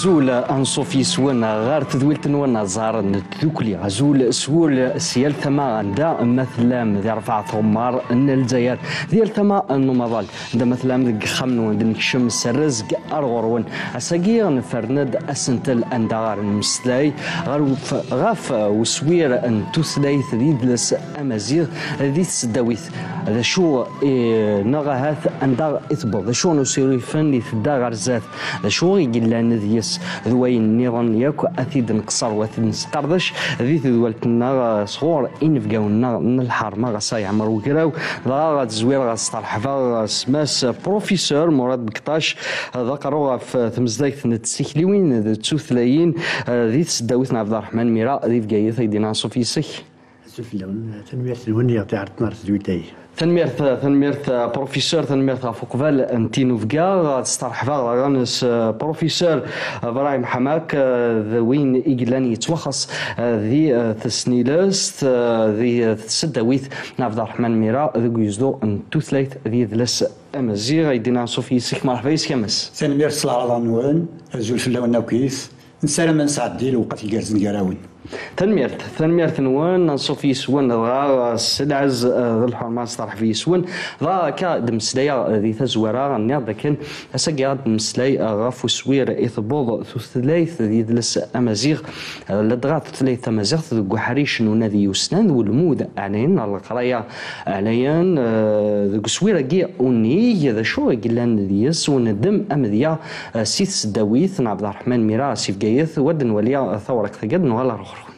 زول انصوفي سوانا غار تذويلت نوانا زار ندوكلي غزول سول سيال ثما عندها مثلا ذي رفع ثمار ان الجزائر ديال ثما النمضال عندها مثلا ذي خمنون ذي الشمس الرزق ارغرون اساقي نفرند اسنتل اندار المسلاي غاف وسوير ان تسلايث ذي دلس امازيغ ذي تسداويث هذا شو نغاهات اندار اثبوط هذا شو نسيري فن ذي تدا غرزات هذا شو يقلان ذيس ذوين النظام ياك اثيد نقصر واثيد نسقردش ذي ذوالتنا صغور انفقاونا من الحرمه غصاي عمر وكراو لا تزوير غاسترحفا سماس بروفيسور مراد بكطاش ذكروا في تمزدايت نتسيكليوين تسوثلايين ذي تسداويثنا عبد الرحمن ميرا ذي فقايث يدينا صوفي سك سفلون تنمية الونية تاع عطنار زويتاي تنميرت بروفيسور تنميرت فوقفال انتينو فكا تسترحفا غانس بروفيسور ابراهيم حماك وين ايجلاني يتوخص ذي تسنيلست ذي تسداويث عبد الرحمن ميرا ذي يزدو ان توثلايت ذي ذلس امازيغ يدينا صوفي سيك مرحبا يسكمس تنميرت صلاح نورن زول فلاون ناوكيس نسالم من سعدي الوقت يجازن قراون تنميرت نوان صوفي سوان غا السلعز ذو الحرمان صرح في سوان غا كا دمسلايا ذي تزورا نيض كان اساقيا دمسلاي غاف وسوير اثبوض ثلاث ذي دلس امازيغ لدغا ثلاث امازيغ ذو حريش نادي يسنان والمود اعلين القرايه اعليان ذو سوير كي اوني ذا شو قلان ذيس وندم امذيا سيث داويث عبد الرحمن ميرا سيف قايث ودن وليا ثورك ثقد ولا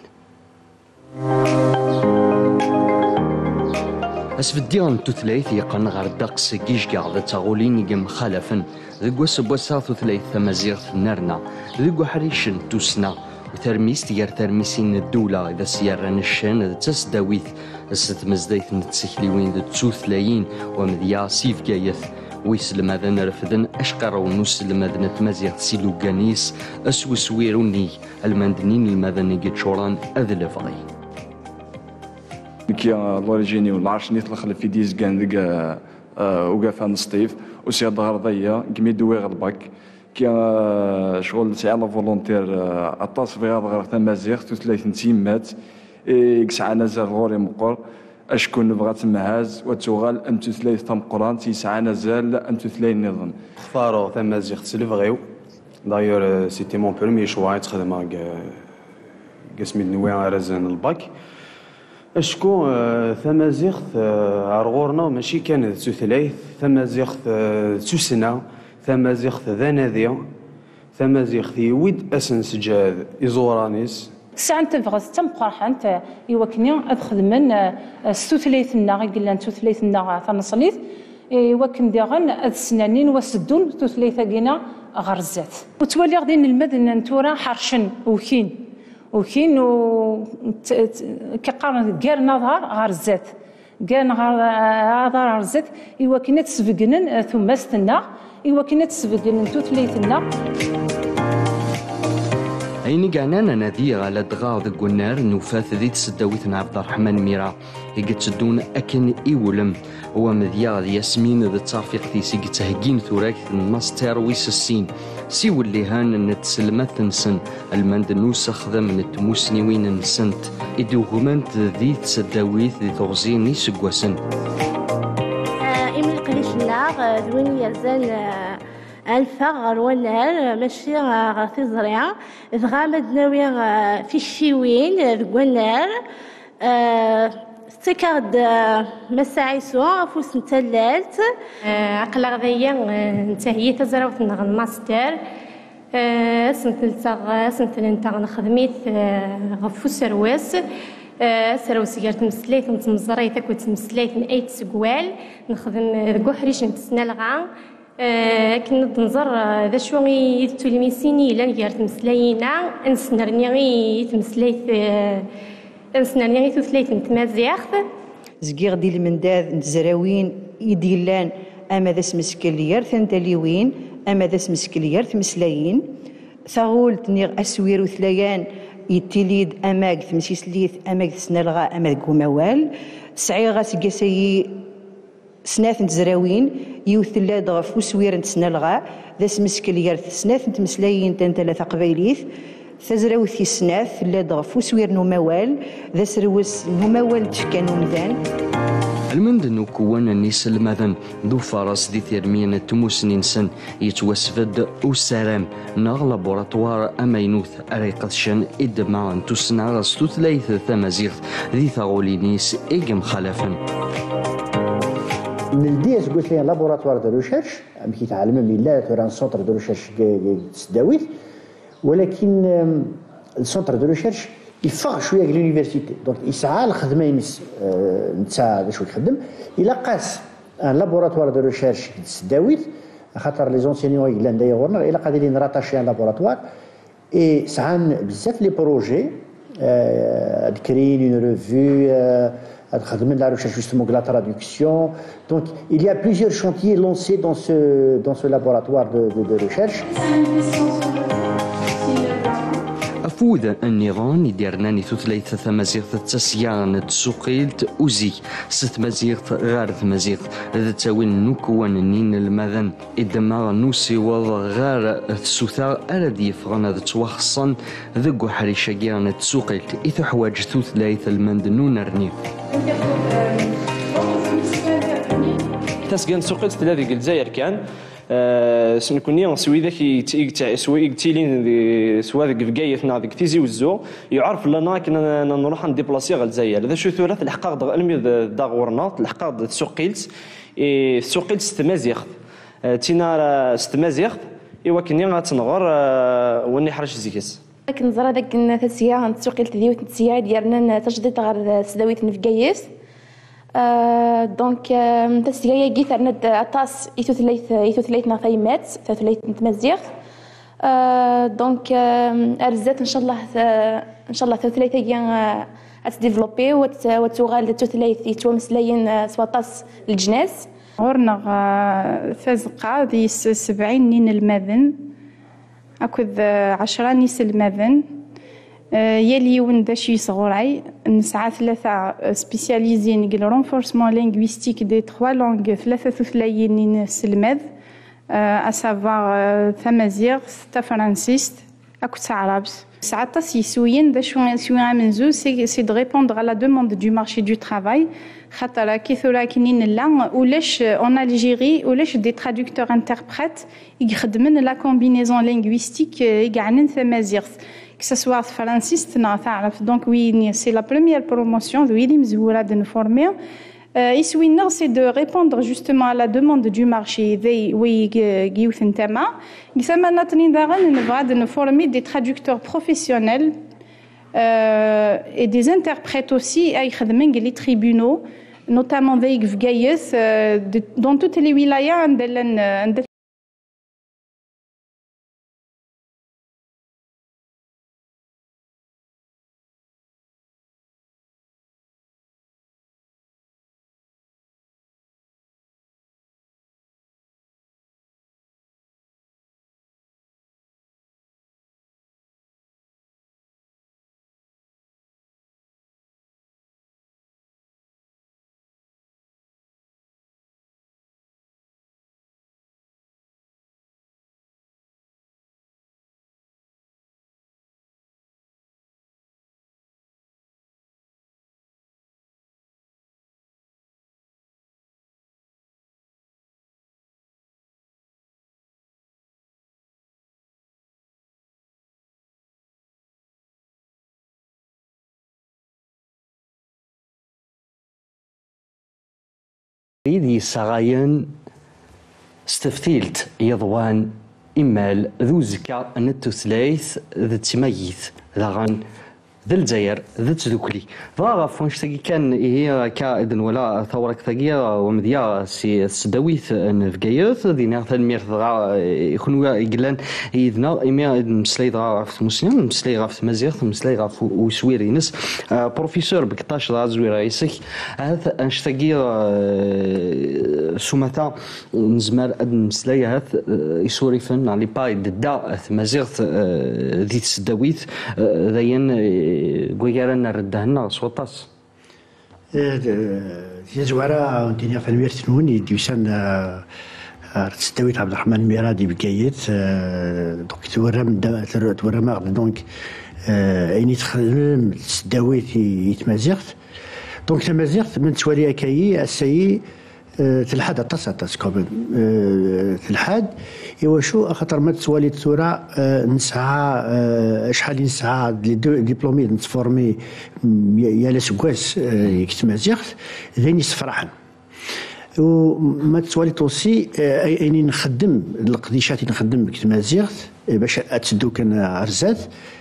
اسفديون توثلايث يقن غير الدقس كيش كاع تاغولين يقم خلفا ذكو سبوسا توثلايث تمازيغ نرنا ذكو حريشن توسنا وترميس تيار ترميسين الدولة إذا سياران الشان إذا تسداويث الستمزدايث نتسكليوين ذا توثلايين ومذيا سيف كايث ويسلم هذا نرفدن أشقر ونسلم هذا نتمازيغ سيلو كانيس أسوسويروني المندنين المدني قد أذل فضي كي لوريجيني والعرش نيطلق في ديز كان ذيك وقفا نسطيف وسي ظهر ضيا كمي دوي غلبك كي شغل سي على فولونتير اطاس في غير تمازيغ توثلاث نتيمات يسعى نزال غوري مقر اشكون نبغى تمهاز وتوغال ام توثلاث تم قران تيسعى نزال ام توثلاث نظام فارو تمازيغ تسلفغيو دايور سيتي مون بروميي شوا تخدم قسمي نوي رزان الباك اشكو ثمازيغ عرغورنا ماشي كان ثلاث ثمازيغ تسنا ثمازيغ ذناذيا ثمازيغ يود اسنس جاد ازورانيس ساعة تبغز تم قرحان يوكني أخدمن ستوثليثنا قلنا توثليثنا ثنصليث يوكن ديغن السنانين وسدون توثليثا قينا غرزات وتولي غدين المدن نتورا حرشن وكين كقارن كار نظهر غرزات كان نظهر غرزات يوكن تسبقنن ثم استنا يوكن تسبقنن توثليثنا أيني قعنانا نادي على دغا ذق النار نوفاث ذي تسداويثنا عبد الرحمن ميرا يقد تدون أكن إيولم هو مذيا ذي ياسمين ذي تصافيق تيسي تهجين ثوراك الماستر ويس السين سيو اللي هان نتسلمات تنسن المند نوسخ ذا من التموسني وين نسنت إدوغمانت ذي تسداويث ذي تغزين يسقوسن إيميل قريش اللاغ ذوين يزال الفا غير ماشي غير تزريعة تغامد ناوي في الشيوين ذوالنار تكاد مساعيسو فوس نتلالت عقل غذية نتهيي تزراوت نغن ماستر سنت نخدميت غفو سرواس سراوس جرت مسليت نتمزريت كنت مسليت ايت سقوال نخدم ذكو حريش نتسنى الغا كنا تنظر ذا شو يتولميسيني إلا نجارت مسلاينا نسنرني نسنرني ثلاث نتمازيغ زكيغ ديال المنداد نتزراوين يديلان أما ذا سمسكليار ثنتليوين أما ذا سمسكليار ثمسلايين ثغول تنيغ أسوير وثليان يتليد أماك ثمسيسليث أماك سنلغا أماك موال سعيغا سقاسي سناث نتزراوين يوثلاد غف وسوير نتسنى لغا ذا سمسكل يرث سناث نتمسلاين ثلاثة قبايليث تزراوث السناث لا غف وسوير نموال ذا سروس نموال تشكان ومذان المند نكون النيس المذن ذو فرس دي ثيرمين التموس ننسن يتوسفد وسلام ناغ لابوراتوار امينوث اريقتشن ادما تسنى رستوث ليث ثمازيغ ذي ثغولي نيس ايجم خلافن من ديز قلت لي لابوراتوار دو ريشيرش كي تعلم من لا تران سونتر دو ريشيرش تسداويت ولكن السونتر دو ريشيرش يفرق شويه لونيفرسيتي دونك يسعى الخدمه يمس نتاع باش يخدم الا قاس ان لابوراتوار دو ريشيرش تسداويت خاطر لي زونسينيون يقلان دايا ورنا الا قادرين راتاشي ان لابوراتوار اي سعان بزاف لي بروجي كريين اون ريفيو خدمنا la recherche justement de la traduction. Donc il y a plusieurs chantiers lancés dans ce laboratoire de recherche. أفود النيران يديرناني ثلاثة ثمازيغ تسيان تسوقيلت وزي ست مازيغ غار ثمازيغ ذا تاوين نكوان نين المذن إدما نوسي وض غار تسوثا أردي يفغن ذا توخصن ذقو حريشا جيران تسوقيلت إذا حواج ثلاثة المند نونرني تسقن سوقيلت ثلاثة الجزائر كان سنكوني سوي ذاك سوي تيلين سوا ذاك فقايثنا ذاك تيزي وزو يعرف لنا كنا نروح نديبلاسي غير الجزائر هذا شو ثلاث الحقاق علمي داغورنا الحقاق سوقيلت سوقيلت ستمازيغ تينا ستمازيغ ايوا كني غتنغر وني حرش زيكس كنزرا داك تسيا سوقيلت ديوت تسيا ديالنا تجديد غير سداويت نفقايث دونك تسيا جيت عندنا عطاس يثلاث نفايمات ثلاث تمازيغ دونك ارزات ان شاء الله ثلاثه جان اتديفلوبي وتغال ثلاث يتومسلاين سواطاس الجناس غورنا ثازقه ذي 70 نين المذن اكد 10 نيس المذن يلي وندشي صغوري نسعى ثلاثة سبيسياليزين قل رونفورسمون لينغويستيك دي 3 لونغ ثلاثة ثلاثين سلمذ اسافوار ثمازيغ ثتا فرانسيست اكو عربس ساعات يسوين دا شويه منزو سي دو ريبوندر على دوموند دو مارشي دو ترافاي خاطر كيثولا كنين لا ولاش اون الجيري ولاش دي ترادكتور انتربريت يخدمن لا كومبينيزون لينغويستيك يقعنن ثمازيغ que ce soit français donc oui c'est la première promotion de Williams de nous former c'est de répondre justement à la demande du marché de nous former des traducteurs professionnels et des interprètes aussi à les tribunaux notamment dans toutes les wilayas ذي سغاين استفتيلت يضوان إمال ذو زكا نتوثلايث ذا تميث ذاغان ذا الجزائر ذا تذكلي ضاغا فونش تاكي كان هي كائد ولا ثورة ثقية ومذيا سي سداويث نفقايث دينا ثالمير ضغا يخونوا يقلان إذنا إمي مسلاي ضغا غاف مسلم مسلاي غاف مزيغ مسلاي غاف وسويرينس بروفيسور بكتاش ضغا زوير رئيسك هذا انشتاقي سومتا نزمار مسلاي هاث يسوريفن على بايد دا مزيغ ذي سداويث ذاين قويرنا ردهنا صوتاس زوارا ونتينا في الميرتنون يديوسان تستويت عبد الرحمن الميرادي بكايت دونك تورا ماغد دونك ايني تخدم تستويت يتمازيغت دونك تمازيغت من توالي اكايي السي تلحد التصاتص كومن تلحد ايوا شو خاطر ما تسوالي تورا نسعى شحال نسعى لي ديبلومي نتفورمي يا لاسكواس يكتمازيغت ذاني سفرحن وما تسوالي توصي اني نخدم القديشات نخدم بكتمازيغت باش تسدو كان عرزات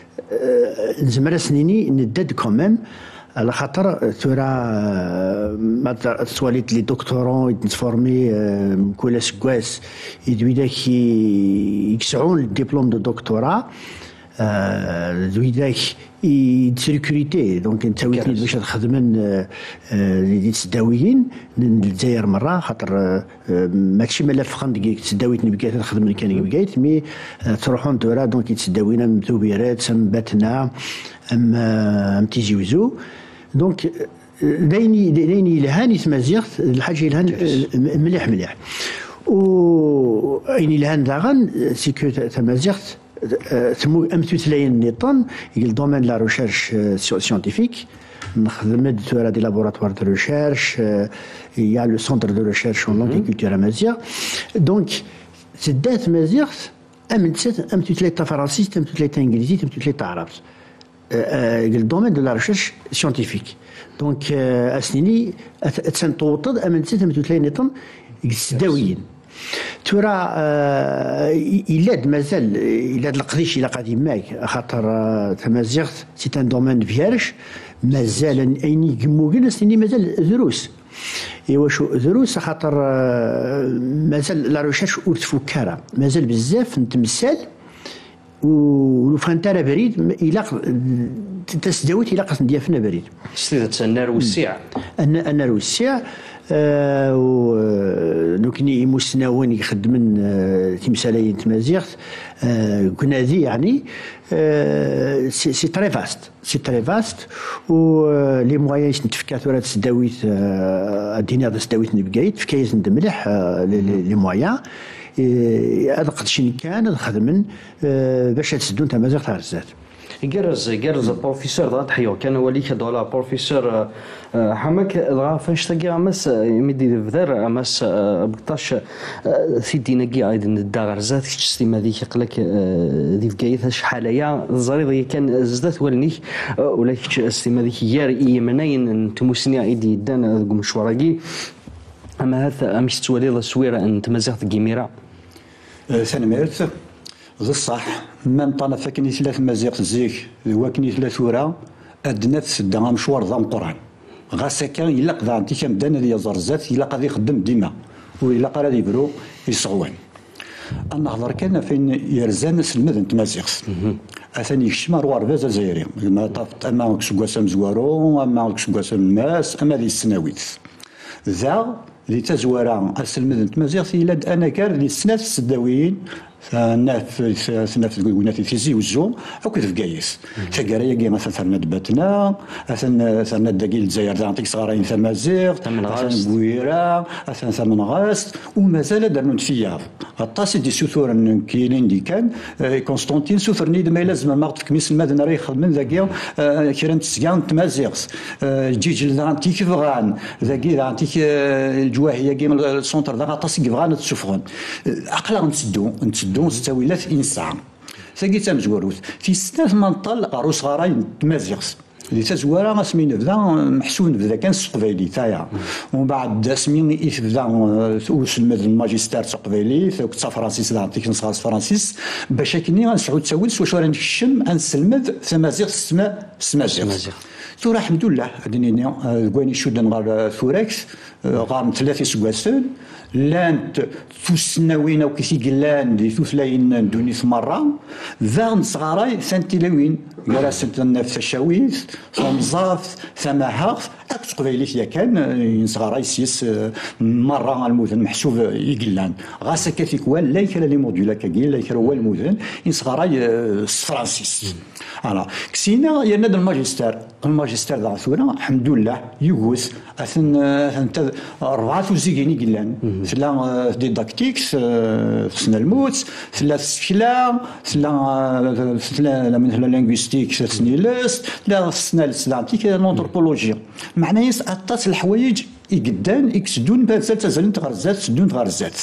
نزمر سنيني ندد كوميم على خاطر تورا ما تسواليت لي دكتورون يتفورمي كل سكواس يدوي داك يكسعون الدبلوم دو دكتوراه دوي داك سيكوريتي دونك نتاويتني باش نخدم لي تسداويين للجزائر مره خاطر ماشي ملف خندق تسداويتني بكيت نخدم كان بكيت مي تروحون تورا دونك يتسداوينا متوبيرات باتنا ام تيجيوزو دونك دايني لهاني تمازيغت الحاجه لهان مليح و ايني لهان داغن سيكو تمازيغت امتثلين نيطان الدومين لا ريشيرش سيانتيفيك نخدم تورا دي لابوراتوار دو ريشيرش يا لو سونتر دو ريشيرش اون لونغ كولتور مازيغ دونك تدات مازيغت امتثليت فرنسيس امتثليت انجليزي امتثليت عربي الدومين دو لا ريشيرش سيانتيفيك دونك اسنيني تسنطوطد امنتسيت امتثلين نيطان السداويين ترى إلا مازال إلا القديش إلا قاعد يماك خاطر تمازيغت سي ان دومين فيرش مازال أيني كموكن سني مازال دروس إيوا شو دروس خاطر مازال لا ريشيرش أور تفكرها مازال بزاف نتمثال ولو فانتارا بريد إلا تسداويت إلا قاس نديافنا بريد سيدة النار والسيع النار والسيع ونكني مسناون يخدمن تمثالين تمازيغت كنا ذي يعني سي تري فاست و لي مويانز نتفكا ثورة تسداويت الدينار تسداويت نبقايت في كايز ندملح لي مويان هذا قدش كان نخدمن باش تسدون تمازيغت عرزات جرز بروفيسور ضغط حيو كان وليك دولا بروفيسور حماك ضغط فاش تلقى امس يمدي بذر امس بقطاش سيدي نقي ايضا الدار زات كتستيما ذيك قلك ذي فكايث شحاليا الزريض كان زدات ولنيك ولا كتستيما ذيك يار يمنين تموسني ايدي دان مشوراكي اما هذا امش تولي السويره ان تمازيغت كيميرا سنميرت الصح من طنف كني ثلاث مزيق زيك وكني ثلاث ورا ادنا تسدى مشوار ذا القران غاسا كان الا قضى انت كمدان هذه زرزات الا قضى يخدم ديما وإلا قال يبرو يصعوان النهضر كان فين يرزان سلمد انت مازيغس اثاني يكشم روار فازا زايري ما طافت اما كسكواسا مزوارو اما كسكواسا الماس اما ذي السناويت ذا اللي تزوارا السلمد انت مازيغس الا انا كار اللي السنات السداويين سنة في زي وزو أو كيف جايس تجارية جي مثلا ثرنا دبتنا ثرنا دقيل الجزائر دانتيك صغارين ثمازيغ مثلا بويرة مثلا ثمن غاست ومازال درنا نتفيا الطاسي دي سوثور كاينين دي كان كونستانتين سوثرني ما لازم ما في كميس المدن راه يخدم ذاكيا كيران تسكان تمازيغس جيج دانتيك فغان ذاكي دانتيك الجواهية كيما السونتر ذا طاسي فغان تشوفون عقلا نتسدو دون ستاويلات إنسان ثقي تمزوروث في سنة منطل عروس غراين تمازيغس اللي تزوارا اسمين بدا محسون بدا كان السقبيلي تايا ومن بعد اسمين بدا وسلمد الماجستير تقبيلي ثوك تا فرانسيس دانتيك نصغار فرانسيس باش كني غنسعود تساويل واش راه نكشم انسلمد ثمازيغ سمازيغ ثورة الحمد لله هاديني كواني شودن غار ثوراكس غار ثلاثة سكواسون لانت ثوسناوين او كيسي قلان دي ثوثلاين دوني مرة ذا صغاراي ثانتيلاوين قرا سنتنا في الشاويث ثمزاف ثماهاف أكس قبيليت يا كان ينصغر يسيس مرة المدن محسوب يقلان غاسا كاثيكوان لا يكرا لي موديولا كاكين لا يكرا هو المدن ينصغر فرانسيس أنا كسينا ينادى الماجستير ذا ثورة الحمد لله يغوث أثن 4 زيجين يقلان سلا ديداكتيكس سنا الموت سلا السكلا سلا مثلا لينغويستيك سنيلست لا سنا السلامتيك الانثروبولوجيا معناه أطاس الحوايج يقدان يكسدون بازال تزالين تغرزات سدون تغرزات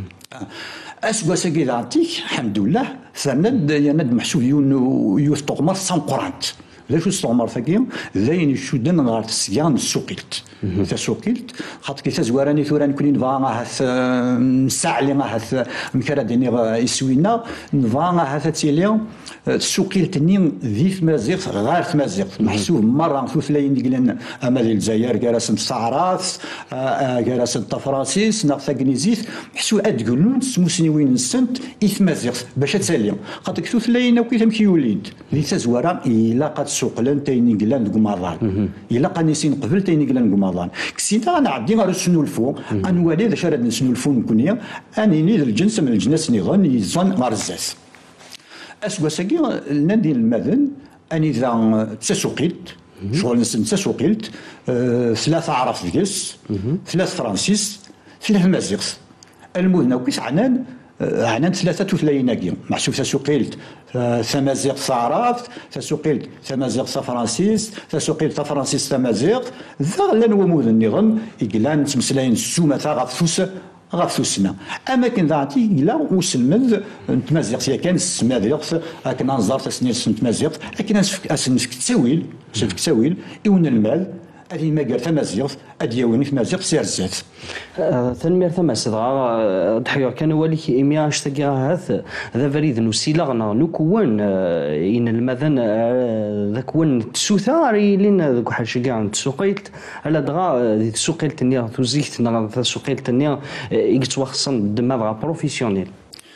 أسوا كي دانتيك الحمد لله سند يند محسوب يوث طغمر سان قرانت لاش استعمر ثقيل ذاين يشدن غار تسيان سوقيلت تسوقيلت خاطر كي تزواراني ثوران كوني نبغى هاث الساعه اللي هاث مكرا ديني يسوينا نبغى هاث تيليا سوقيلت ني ذي مازيغ غار مازيغ محسوب مره ثلاثين ديال امال الجزائر كراس الصعراف كراس الطفراسيس ناقص كنيزيت محسوب ادقلون سموسنيوين السنت مازيغ باش تسالي خاطر ثلاثين وكي تمكيوليد ذي تزوارا الا قد سوقلن تايني قلان قماضان الا قانيسين قبل تايني قلان قماضان كسينا انا عدي غير السنولفو انوالي ذا شرد نسنولفو نكونيا انيني الجنس من الجنس نظن يزن غرزاس اسواساكي النادي المذن اني ذا تسوقيلت شغل نسن تسوقيلت 3 عرف ديس 3 فرانسيس 3 مازيغس المدن وكيس عنان 33 ناقي محسوب تسوقيلت ثمازيغ صعراف تسوقيلت ثمازيغ فرانسيس تسوقيلت فرانسيس ثمازيغ ذا لان ومود النظام يقلان تمسلاين السومة غاف ثوسنا اما كان ذاتي الى وسلمد تمازيغ يا كان السمازيغ لكن نظر تسنيس تمازيغ لكن اسنفك تساويل يون المال هذه ما قال تمازيغ ادياوني تمازيغ سيرزات تنمير ثماس ضحيه كان ولي إيميا اشتقى هذا فريد نسيلا نكون إن المذن ذاك ون تسوثاري لنا ذاك حاجة كاع تسوقيلت على دغا تسوقيلت نيا توزيكت نا تسوقيلت نيا يتوخصن دماغ بروفيسيونيل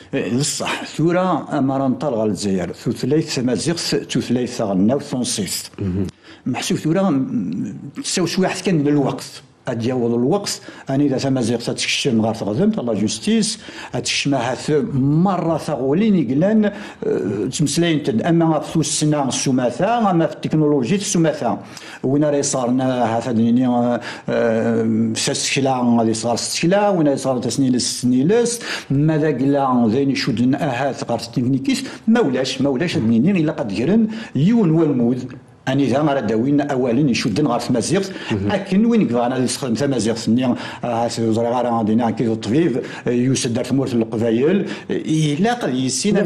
بصح ثورة أمر نطلع الجزائر ثلاث مازيغ ثلاث غناو ثونسيس محسوب ثورة تساوي شويه حتى كان الوقت أدياول الوقت أنا إذا تمازيغ تتكشم غير تغذمت الله جوستيس تكشمها مرة ثغولين يقلان تمسلاين أما في السنة السماثة أما في التكنولوجيا السماثة وين راه صارنا هذا دنيا سكلا غادي صار سكلا وين صار تسنيلس ماذا قلا ذين يشدن هذا غير التكنيكيس مولاش الدنيا إلا قد جرن يون والمود أني ذا مرة داوين أولا يشدن غير في مازيغ أكن وين يقدر أنا يستخدم في مازيغ سنيا زري غير عندنا كيف الطبيب يسدر في مورث القبايل إلا قد يسينا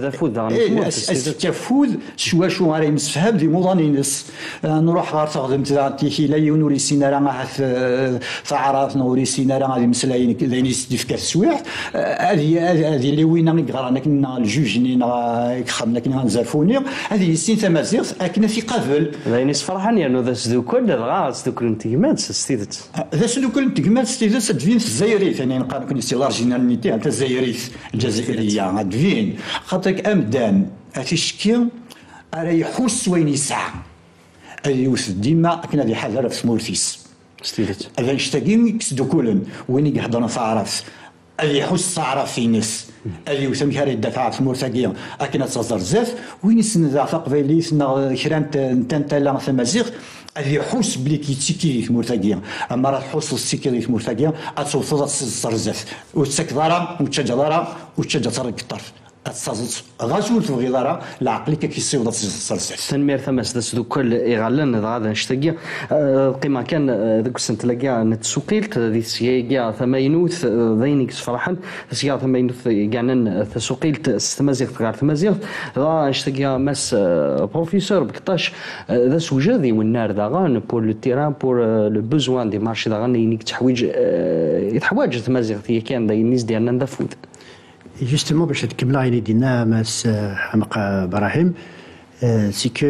تفوذ شو غير يمسفها بدي موضانينس نروح غير تخدم تيكي لا يونوري سينا راه تعرف نوري سينا راه غادي مسلاين ذين يستفكا السوايع هذه اللي وين نقرا انا كنا الجوج خدمنا كنا نزرفوني هذه يسين تمازيغ أكن في قبل ذاين فرحان يعني ذا سدوكل دغا سدوكل انتجمات ستيدت ذا سدوكل انتجمات ستيدت تدفين في الجزائري ثاني نقال كون سي لارجيناليتي تاع الجزائري الجزائريه تدفين خاطرك امدان اتشكي راه يحس وين يسعى يوث ديما كنا ذي حذر في مورثيس ستيدت هذا يشتاقين سدوكولن وين يهضروا في عرف اللي يحس عرف في ناس اللي يسمى كاري الدفاع في مورثاقيه اكن تصدر زاف وين يسن ذا قبيلي سنا كرانت انت لا تمازيغ اللي يحس بلي كيتيكي في مورثاقيه اما راه تحس السيكي في مورثاقيه تصوص تصدر زاف وتسكدارا وتشجدارا وتشجدار الطرف تصازت غازول في غيدارا العقلي كيصيب تصرص تنمير ثماس داس دوكل يغلن هذا نشتاقي قيمه كان ذوك السنه تلاقيها نتسوقيلت ذي سياقيا ثماينوث ذينيك فرحان سياقيا ثماينوث كاع تسوقيلت ستمازيغ غير ثمازيغ ذا نشتاقيا ماس بروفيسور بكطاش ذا سوجادي والنار ذا غان بور لو تيران بور لو بوزوان دي مارشي ذا غان ينيك تحويج يتحواج ثمازيغ هي كان ذا الناس ديالنا ندفود Justement, باش تكمل عيني دينا ماس حمق براهيم سي كو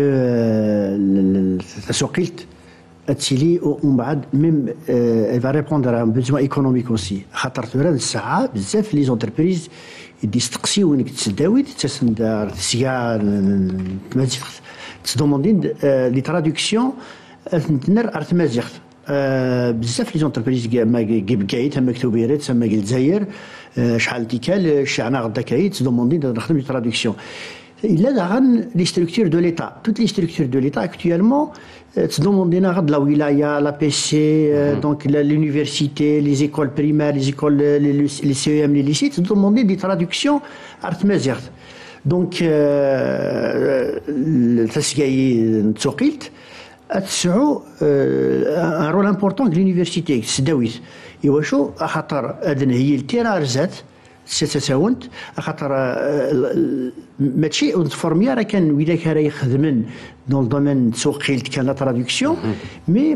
تسوقيلت تسيلي ومن بعد ميم فا ريبوندر ان بيزوان ايكونوميك اوسي خاطر في هذه الساعه بزاف لي زونتربريز يستقسيو وينك تسداوي تسند سيا تمازيغ تدوموندين لي تراديكسيون تنر ارتمازيغ بزاف لي زونتربريز بكايت تما كتوبيرات تما الجزائر شحال تيكال شعنا غدا كايت دوموندي نخدم لي ترادكسيون. Il a les structures de l'État. Toutes les structures de l'État actuellement, la wilaya, la PC, donc l'université, les écoles primaires, les écoles, les CEM, les lycées, te demander des traductions artmazert. Donc, un rôle important de l'université. C'est Daoui. Et wacho, à khatar, adn هي التيرارزات ستساونت خاطر ماشي اونفورميا راه كان ولاك راه يخدمن دون الدومين تسوقيلت كان لا ترادكسيون مي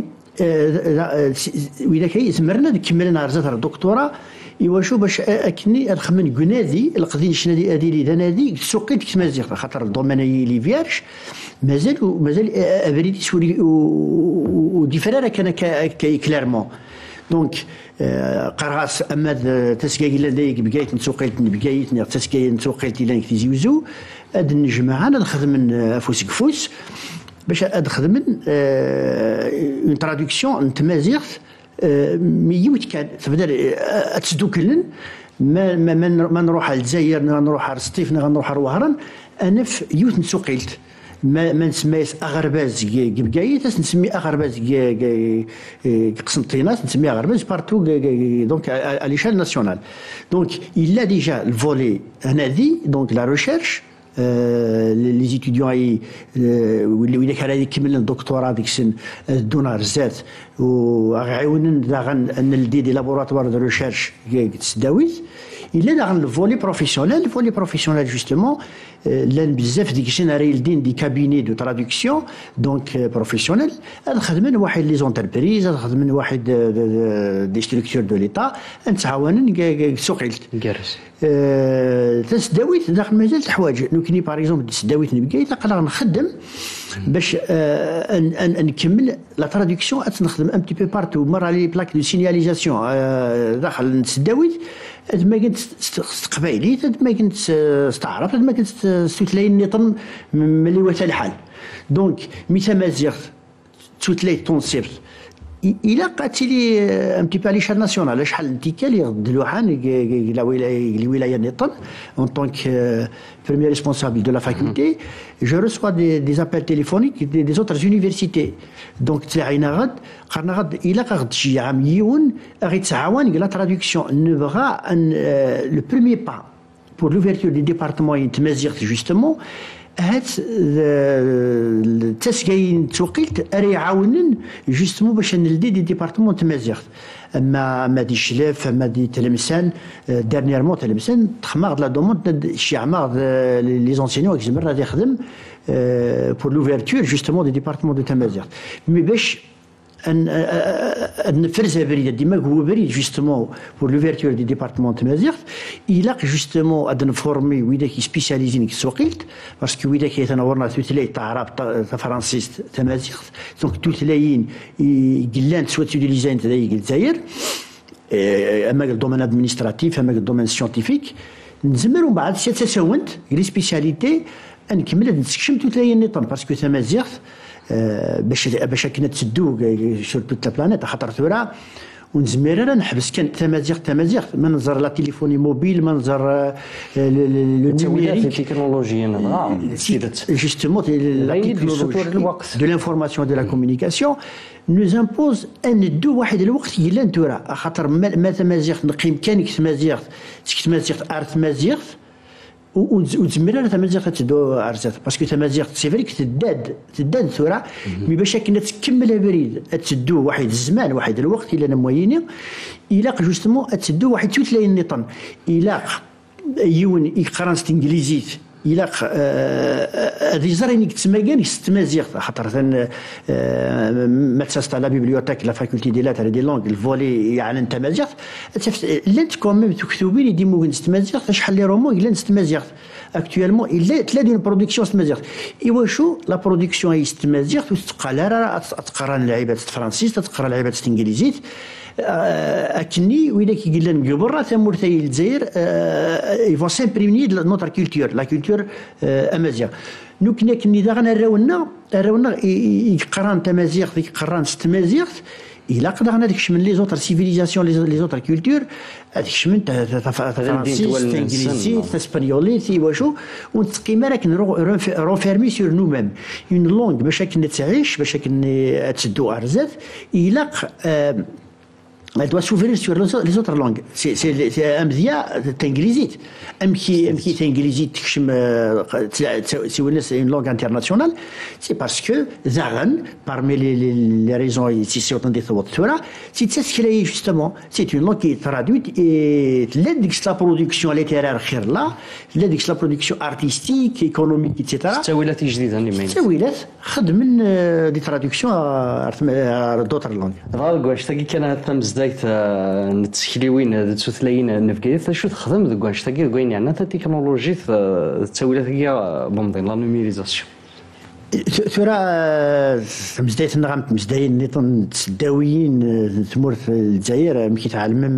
ولاك يزمرنا نكمل عرزات الدكتوراه ايوا باش اكني نخمن كنادي القضيه شنادي اديري دنادي تسوقيلت كمازيغ خاطر الدومين لي فيرش مازال ابريدي سوري وديفرا كان كلارمون دونك قراص اما تسكاي لديك بقايت نسوقيت بقايت تسكاي نسوقيت لانك تيزيوزو هاد الجماعه انا نخدم افوس كفوس باش نخدم اون ترادكسيون نتمازيغ ميوت كان تبدا تسدوكلن ما نروح للجزائر نروح للسطيف نروح لوهران انا في يوت نسوقيلت ما نسميش اغرباز بقايت نسمي اغرباز قسنطينات نسميها اغرباز بارتو دونك à l'échelle nationale. Donc il a déjà le volet هنادي دونك لا ريشيرش لي ستوديون اي اللي كان يكمل الدكتوراه ديك السن دونا رزات وغيعاوننا نلدي دي لابوراتوار دو ريشيرش تسداويت. Il est dans le volet professionnel. Le volet professionnel, justement, des cabinets de traduction, donc professionnels. Les entreprises, des structures de l'État, تسداويت داخل مجال الحوايج نكني باغ اكزومبل تسداويت نبقيت نقدر نخدم باش نكمل لا ترادكسيون نخدم ان بتي بي بارتو مره لي بلاك دو سينياليزاسيون داخل تسداويت ما كنت قبايلي ما كنت استعرف ما كنت ستوتلاي النظام ملي وتا الحال دونك ميتا مازيغ توتلاي تونسيبت إلا قاتلي un petit peu à l'échelle nationale شحال انتكال يغد لوحان الولاية النظام en tant que premier responsable de la faculté je reçois des appels téléphoniques des autres universités donc تلاعينا غد قرنا غد إلا غد شي عام يون غيتعاون لا traduction نبغى le premier pas pour l'ouverture des départements يتمازيغ justement هاد التسكاين توقيت راه يعاونن جوستمون باش نلدي دي ديبارتمون تمازيغ اما دي شلاف اما دي تلمسان دارنييرمون تلمسان تخماغ لا دوموند شي عمار لي زونسينيون كيزمر غادي يخدم بور لوفيرتور جوستمون دي ديبارتمون دو تمازيغ مي باش نفرز بريد ديما هو بريد جوستمون بور لوفيرتور دي ديبارتمون تمازيغ إلا جوستمون اد نفورمي ويدا كي سبيسياليزين كسوقيلت باسكو ويدا كي تنورنا ثلاث تاع عرب تاع فرنسيس تمازيغ دونك توثلاين قلان سوا تيليزين تاع الجزائر اما الدومين ادمينستراتيف اما الدومين سيونتيفيك نزمروا بعد تساونت لي سبيسياليتي نكمل نسكشم توثلاين النظام باسكو تمازيغ باش كنا تسدو سور توت لا بلانيت خاطر ثورا ونزمير نحبس كان تمازيغ منظر لا تليفوني موبيل منظر لو نيميريك التكنولوجيا جوستومون لا تكنولوجيا دو لانفورماسيون دو لا كومونيكاسيون نوز امبوز ان دو واحد الوقت يلا نتورا خاطر ما تمازيغ نقيم كانك تمازيغ ارت مازيغ وتزمر على تمازيغ تدو عرزات باسكو تمازيغ سي فري تداد ثورة مي باش كنا تكمل بريد تدو واحد الزمان واحد الوقت الا موينين الا جوستمون تدو واحد توتلاي النظام الا يون يقران انجليزيت الا هذه زريني تسمى تمازيغ خاطر ما تساستا لا بيبليوتيك لا فاكولتي دي لاتر دي لونغ الفولي يعلن تمازيغ لانت كوميم تكتبي لي دي موغن تمازيغ شحال لي رومون الا تمازيغ اكطوالمون الا تلاقي اون برودكسيون تمازيغ ايوا شو لا برودكسيون هي تمازيغ تقرا تقرا لعيبات فرنسيس تقرا لعيبات انجليزيت اكني وإذا كي قلنا قبل راه ثمورتي الجزائر يفون سامبريمني نوتر كولتور لا كولتور امازيغ نو كنا كني داغنا راونا يقران تمازيغ يقران تمازيغ الا قدرنا داك من لي زوتر سيفيليزاسيون لي زوتر كولتور هذاك من فرنسيس انجليزي اسبانيولي تي واشو ونتقيم راك رونفيرمي سور نو ميم اون لونغ باش كنا تعيش باش كنا تسدو ارزات الا elle doit s'ouvrir sur les autres langues. C'est un média t'inglézit. Qui t'inglézit c'est une langue internationale. C'est parce que Zaran, parmi les raisons ici sur c'est ce qu'il est justement. C'est une langue qui est traduite et l'aide de la production littéraire là, l'aide de la production artistique, économique, etc. تسويلات جديدة اللي تسويلات خدم من دي ترادكسيون d'autres langues. غالق واش تاكي كان تمزدايت نتسكليوين تسوثلاين نفكيت شو تخدم ذوك واش تاكي كاين يعني التكنولوجي تسويلات هي بمضين لا نوميريزاسيون ترى مزدايت النغم مزداين نيطن تسداويين تمور في الجزائر مكي تعلمم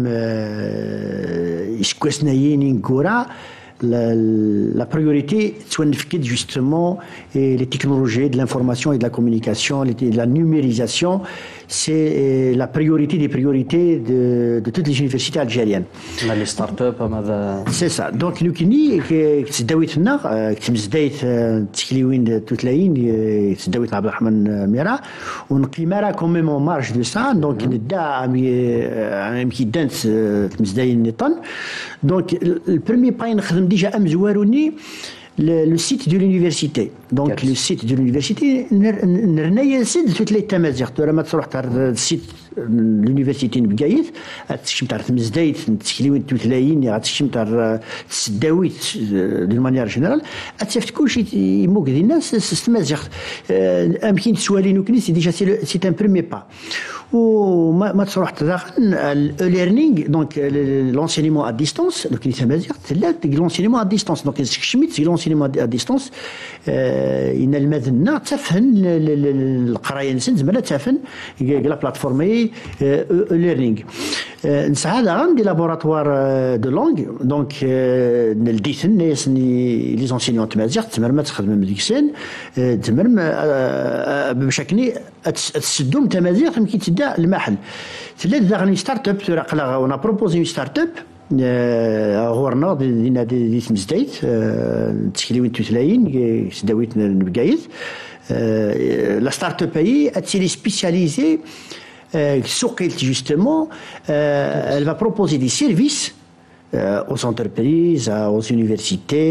إشكواسنايين كورا la priorité c'est justement les technologies de l'information et de la communication, la numérisation, c'est la priorité des priorités de toutes les universités algériennes. Les startups, c'est ça. Donc nous qui تداويت لنا كتمزدايت تكليوين توت لاين تداويت عبد الرحمن ميرا ونقيم راه كوميم اون مارج دو سا دونك ندا يمكن دانت تمزداين نيطن دونك البريمي باي نخدم ديجا امزواروني le site de l'université. Donc le site de l'université نرنايا سد توت لي تمازيغ ترى ما تروح تاع السيت l'université نبقايت تشم تاع تمزدايت تكليوين توتلاين غاتشم تاع تسداويت دون مانيير جينيرال اتفت كلشي يموك ديال الناس تمازيغ يمكن تسوالين وكنيس ديجا سي ان بريمي با وما تروح تداخل الليرنينغ دونك لونسينيمون ا ديستونس دونك تمازيغ تلات لونسينيمون ا ديستونس دونك شميت لونسينيمون ا ديستونس ان المذنه تفهم القرايه نسن زعما تفهم لا بلاتفورمي ليرنينغ نسعى داغا دي لابوراتوار دو لونغ دونك نلديت الناس لي زونسينيون تمازيغ تمرما تخدم ديك السن تمرم بشكل تسدوم تمازيغ يمكن تبدا المحل تلات داغا ستارت اب تراقلا اون بروبوزي ستارت اب غورنا دينا دي تمزدايت تشكيلوين توتلاين سداويت نبقايت لا ستارت اب هي اتسيلي سبيسياليزي Soqilt justement, elle va proposer des services aux entreprises, aux universités,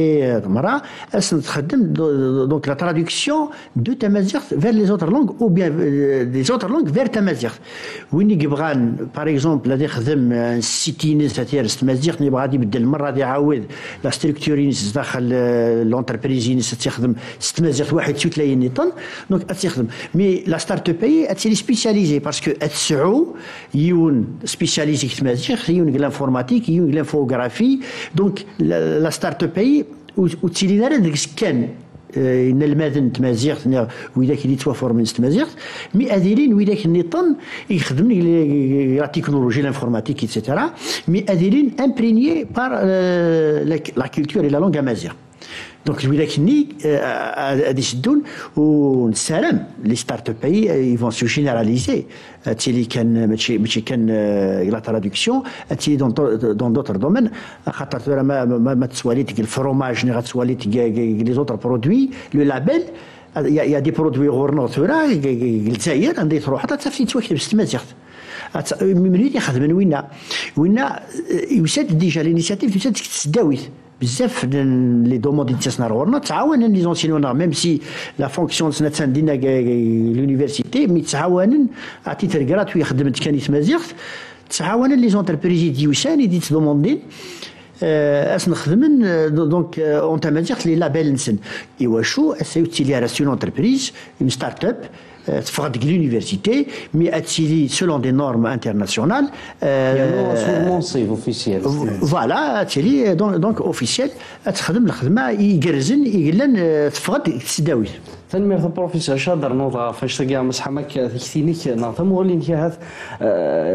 donc la traduction de Tamazight vers les autres langues ou bien des autres langues vers Tamazight. وين يبغان par exemple لا يخدم سيتين تاع Tamazight يبغى يبدل المره دي يعاود لا ستركتورين داخل لونتربريزين تخدم Tamazight واحد تلاقي نيطن دونك تخدم مي لا ستارت اب هي تسي سبيسياليزي باسكو تسعو يون سبيسياليزي Tamazight يون لانفورماتيك يون لانفو donc la start-up وتسيلينا داك كان ان الماذن تمازيغ وإذا كي يتوفر من تمازيغ مي اديرين وإذا كنيطن يخدم لا تكنولوجي لانفورماتيك ايتترا مي اديرين امبرينيي بار لا كولتور اي لا لونغ امازيغ دونك ولكني غادي يشدون ونسالم لي ستارت اب يفون سو جينيراليزي تيلي كان ماشي كان لا ترادكسيون تيلي دون دوتر دومين خاطر ما تسوالي تيك الفروماج ني غتسوالي تيك لي زوتر برودوي لو لابيل يا دي برودوي غورنا ثورا الجزائر عندي تروح حتى تفي توكل بالتمازيغ منين يخدم وين يسد ديجا لينيسياتيف يسد تسداويت بزاف لي دوموند اللي تسنا غورنا تعاون لي زونسينيون ميم سي لا فونكسيون سنتسان دينا لونيفرسيتي مي تعاون عطيت غراتوي خدمت كان تمازيغ تعاون لي زونتربريزي ديوسان دي تدوموندين اس نخدمن دونك اون تمازيغ لي لابيل نسن ايوا شو اسيوتيلي راس اون انتربريز اون ستارت اب تفرض l'université mais attiré selon des normes internationales voilà attiré donc officiel تخدم الخدمه يقرزن يقلن تفرض تسداوي تنمير البروفيسور شادر نوضا فاش تلقى مسحمك كثينيك نعطم ولين هذا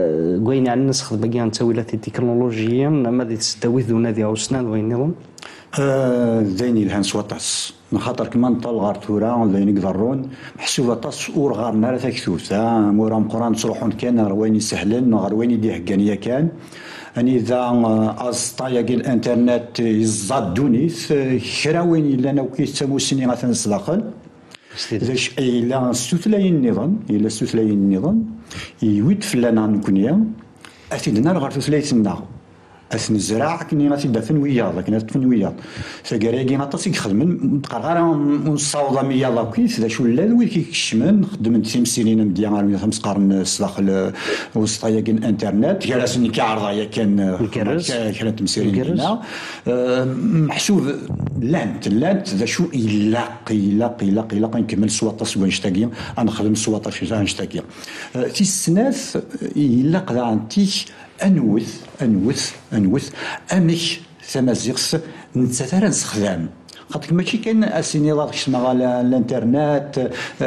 قوين على الناس خدم بقى تسويلات التكنولوجيا ما دي تسداوي ذو نادي او سنان وين نظام ذيني الهان سواطاس خاطر كما نطل غار تورا ذيني قدرون محسوبة طاس اور غار نار تاكثوث مورا مقران تروحون كان غرويني سهلن غرويني دي هكانيا كان أني إذا أصطايق الإنترنت يزاد دونيث كراوين إلا أنا وكي تسمو سنين غاثن صداقل ذاش إلا ستوثلاين النظام إلا ستوثلاين النظام يويد فلانا نكونيا أثيدنا غار تثلايتنا أثن الزراعة كني غادي دافن وياض كنا دفن وياض فكراكي غاطاس يخدمن تقرا ونصاوض مياض كيف ذا شو لا وين كيكشمن خدمت 5 سنين مديا غير 5 قرن الصداخل وسطايا الانترنت جلسني كعرضايا كان كانت مسيرين هنا محسوب لانت ذا شو يلاق نكمل سواطاس ونشتاقي انا خدم سواطاس في نشتاقي في السناف يلاق ذا عندي انوث امك ثمازيغس نتسافر نستخدم خاطر ماشي كاين اسيني ضاك شمع على الانترنت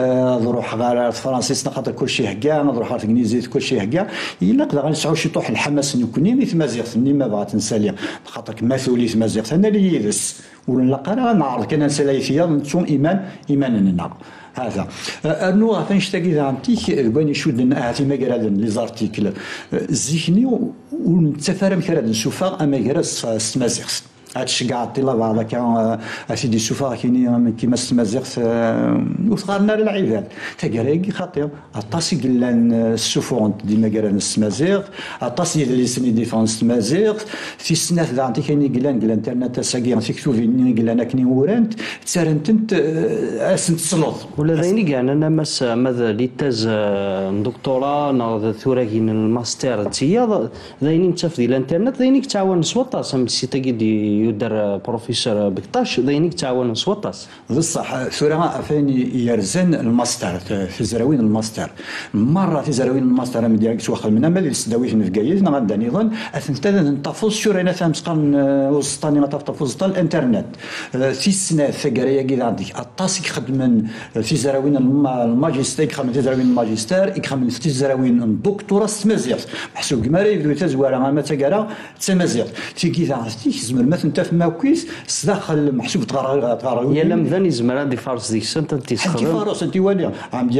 نروح غير فرنسيس خاطر كلشي هكا نروح على الانجليزي كلشي هكا الا نقدر نسعوا شي طوح الحماس نكوني مثل مازيغس ما بغات نسالي خاطر كما ثوليت مازيغس انا اللي يدس ونلقى نعرض كان نسالي فيا نتون ايماننا هذا انو فنشتاقي ذا عندك بغاني نشود اعطي مقرادن لي زارتيكل زيكني ونتفارم كراد نشوفها اما كراس سمازيغس هادشي كاع طيلا بعض كان اسيدي سوفا كاينين كيما السمازيغس وصغارنا العباد تاكراكي خاطر اطاسي قلان السوفونت ديما كران السمازيغ اطاسي اللي سني ديفونس السمازيغ في السنات ذا عندي كاين قلان انترنت ساكي تكتوفي قلان كني ورانت تسارنت اسنت تصلط ولا ذيني كاع انا ماذا لي تاز دكتوراه ناض ثوراكين الماستر تيا ذيني نتاف ديال الانترنت ذيني تعاون سوطا سي تاكي يدر بروفيسور بكطاش ذينيك تعاون سوطاس بصح ثورة فين يرزن الماستر في زراوين الماستر مرة في زراوين الماستر من ديالك توخل منها ما اللي سداويت نفقايز نغدا نظن اثنتا نطفوز شورينا ثامسقان وسطاني نطفوز الانترنت في السنة ثقاريا كذا عندك الطاسك خدمن في زراوين الماجستير يخدم في زراوين الماجستير يخدم في زراوين الدكتوراه تمازيغ محسوب كماري يبدو يتزوار ما تقرا تمازيغ في كذا عندك زمر مثلا تفما كويس صداخل محسوب تغار يا لم ذاني زمر هذه فارس ديك السنه انت تخدم انت فارس انت والي عندي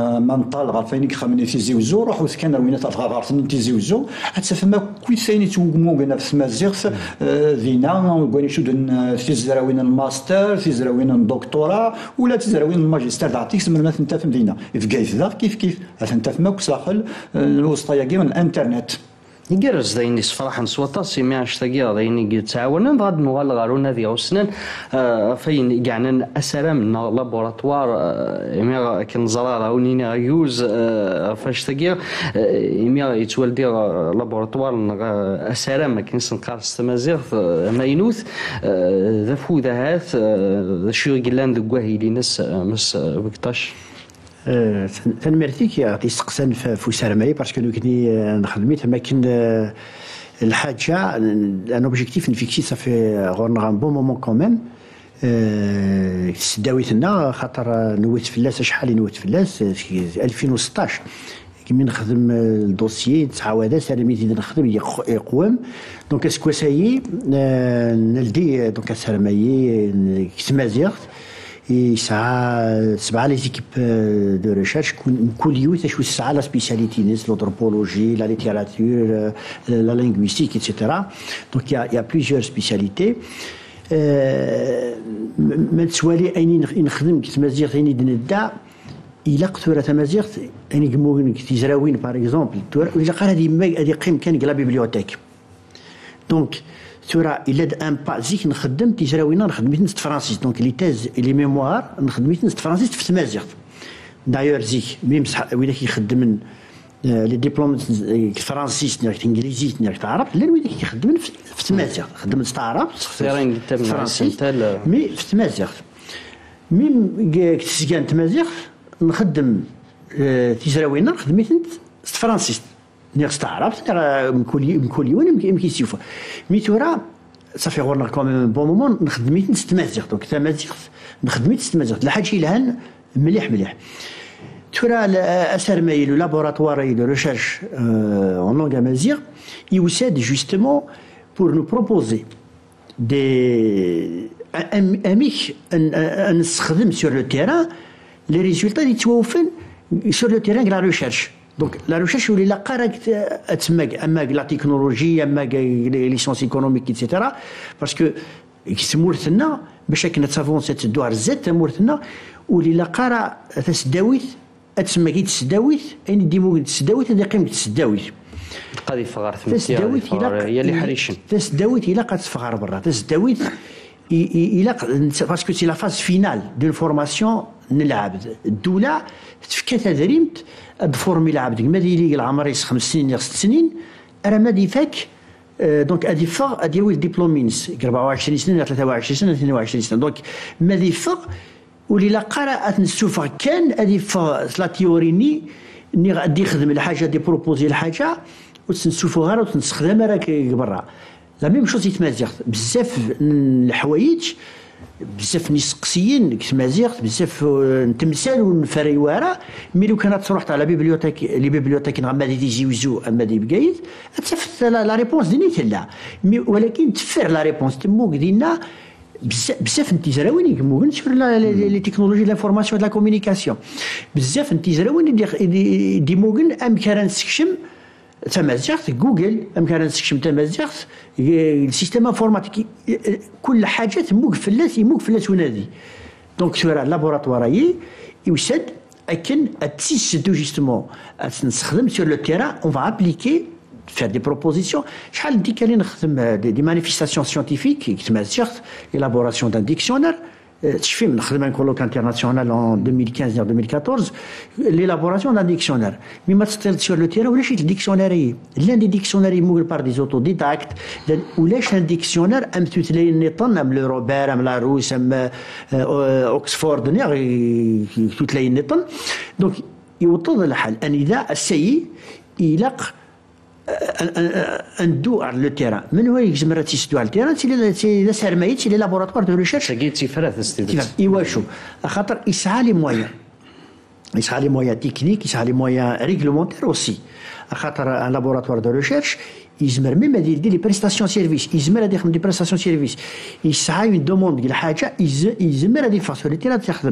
منطال غير فين خمني في زيوزو روح وسكن وين تغار انت زيوزو تفما كويس ثاني توقمو بين في مازيغ ذينا وكوني شو في زراوين الماستر في زراوين الدكتوراه ولا في زراوين الماجستير تعطيك زمر مثلا تفهم ذينا في كيف ذا كيف انت تفما كويس داخل الوسطيه كيما الانترنت يجرز ذيني صفراحا سواطا سيمي عشتاقيا ذيني تعاونا غاد نوال غارون هذه وسنان فين كاعنا اسرام لابوراتوار يمي كنزرا راونيني غيوز فاشتاقيا يمي يتوالدي لابوراتوار اسرام ما كاينش نقارس تمازيغ ماينوث ذا فوذا ذا شو قلان ذو كواهيلي ناس مس بكطاش تنمرتيك يعطي سقسان في سرماي باسكو كني نخدميت ما كان الحاجه ان اوبجيكتيف نفيكسي صافي غورنا بون مومون كوميم سداويتنا خاطر نويت فلاس شحال نويت فلاس في 2016 كمي نخدم الدوسيي تعاودات سلاميتي نخدم يقوم دونك اسكو سايي نلدي دونك سرماي كتمازيغ يسعى 7 لي زيكيب دو ريشيرش كل يوم تشوي 9 لا سبيسياليتي نيس لودروبولوجي لا ليتيراتور لا لينغويستيك ايتترا دونك يا بليزيور سبيسياليتي ما تسوالي اني نخدم كتمازيغ اني دندا الى قثوره تمازيغ اني كمو كتزراوين باغ اكزومبل الا قال هذه قيم كان لا بيبليوتيك دونك ثورة إلا ان با زيك نخدم تيزراوينا نخدميت نست فرانسيس دونك لي تاز لي ميموار نخدميت نست فرانسيس في تمازيغ دايور زيك ميم وين كيخدم لي ديبلوم فرانسيس نيرك انجليزي نيرك عرب لا وين كيخدم في تمازيغ خدم نست عرب فرانسيس مي في تمازيغ ميم كتسكان تمازيغ نخدم تيزراوينا نخدميت نست فرانسيس نير استعرب من كل يوم يمكن يشوفوا مي تورا صافي غورنا كوم بون مومون نخدميت نستمازيغ دونك تمازيغ نخدميت نستمازيغ الحاجه لهان مليح تورا اسر مايل لابوراتوار دو ريشيرش اون لونغ امازيغ يوساد جوستومون بور نو بروبوزي اميك نستخدم سور لو تيران لي ريزولتا اللي توفن سور لو تيران لا ريشيرش. دونك لا ريشيرش اللي لا قراك تسمى اما لا تكنولوجيا اما لي ليسونس ايكونوميك ايتترا باسكو تمورثنا باش كنا تافونسي تدوار الزيت تمورثنا واللي لا قرا تسداويت تسمى كي تسداويت يعني ديمو تسداويت هذه قيمه تسداويت قد يفغر تسداويت هي اللي حريشن تسداويت الا قد تفغر برا تسداويت الا باسكو سي لا فاز فينال دون فورماسيون نلعب الدوله تفكى تدريمت بفورمي العبد ما ديلي العمر 5 سنين 6 سنين راه ما ديفاك دونك ادي فاغ ادي ويل ديبلومينز 24 سنه 23 سنه 22 سنه دونك ما دي فاغ واللي لا قرات نسوفر كان ادي فاغ لا تيوريني ني غادي يخدم الحاجه دي بروبوزي الحاجه وتنسوفوها راه وتنستخدمها راك برا لا ميم شوز يتمازيغ بزاف الحوايج بزاف نسقسيين كتمازيغ بزاف نتمثال ونفري ورا مي لو كانت تروح على بيبليوتيك لي بيبليوتيك ما دي يجوزو اما دي بقايد تفت لا ريبونس ديني تلا ولكن تفر لا ريبونس تموك دينا بزاف نتيزراوين يموغن سور لي تكنولوجي لا فورماسيون لا كومونيكاسيون بزاف نتيزراوين دي موغن ام كان نسكشم تمازيغت جوجل امكان نسكشم تمازيغت السيستم انفورماتيكي كل حاجه تموق فلات ونادي دونك سورا لابوراتواري يوسد اكن تسيستو جوستومون نستخدم سور لو تيران اون فا ابليكي faire des propositions. شحال دي كان نخدم دي مانيفيستاسيون سيانتيفيك تمازيغت élaboration d'un dictionnaire. Je fais un colloque international en 2015-2014, l'élaboration d'un dictionnaire. Mais sur le terrain, où est le dictionnaire? L'un des dictionnaires est par des autodidactes. Où est un dictionnaire? Le Robert, le Larousse, Oxford, toutes les نطن. Donc, يوصل الحال أن إذا السيء يلاق ندو على لو تيران من هو يجمر تيسدو على التيران سي لا سيرمايت سي لي لابوراتوار دو ريشيرش ساكي تيفرات استيدات ايوا شو خاطر يسعى لي مويان تكنيك يسعى لي مويان ريغلومونتير اوسي خاطر ان لابوراتوار دو ريشيرش يزمر ميم يدير لي بريستاسيون سيرفيس يزمر هادي يخدم دي بريستاسيون سيرفيس يسعى اون دوموند ديال الحاجه يزمر هادي فاسو لي تيران تخدم